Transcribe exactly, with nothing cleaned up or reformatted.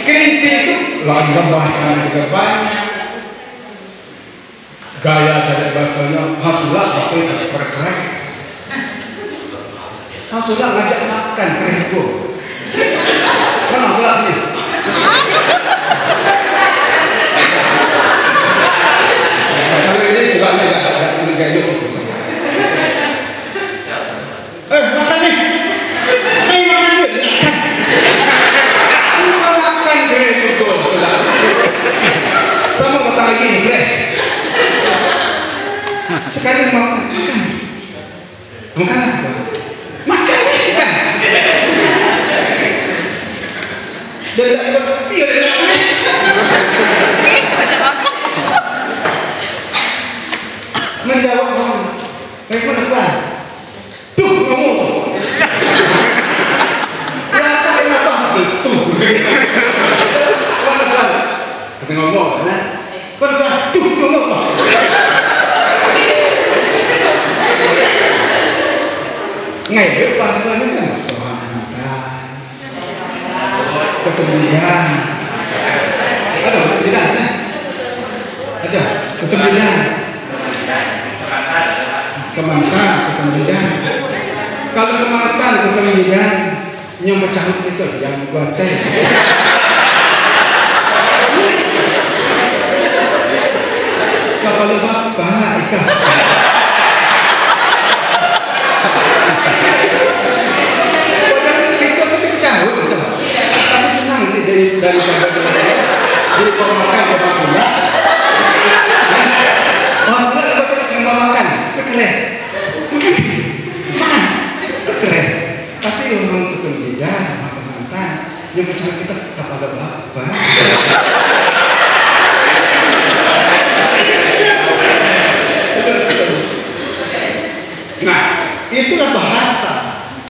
Kerinci itu lalu bahasa juga banyak. Gaya dari bahasanya hasulah, bahasanya berkerak. Hasulah ngajak makan keribu. Kan hasulah sini. Kalau ini sebabnya nggak ada nggak hidup. Eh makan nih. Eh makan nih. Makan. Makan keribu sudah. Sama makan lagi bre. Sekarang mau makan. Makan apa? Makan makan. Dari iya dari Eh, baca makan. menjawab orang. Baik mana tuan? Tuh ngomong tuh. Ya apa yang apa tuh? Mana tuan? Kita ngomong kan? Mana tuan? Tuh ngomong. Nggak bahasanya kan sohatan, ketemuan, ada ketemuan, ada ketemuan, kemakan, ketemuan. Kalau kemakan, ketemuan, yang pecah itu yang buat teh. Kalau bapak ikan. Tapi senang sih dari dari sampai dari pemakan ke Masula. Masula itu baca yang pemakan, keren, makan, makan, keren. Tapi orang betul tidak makan mantan, yang percaya kita kepada bapak. Nah, itulah bahasa.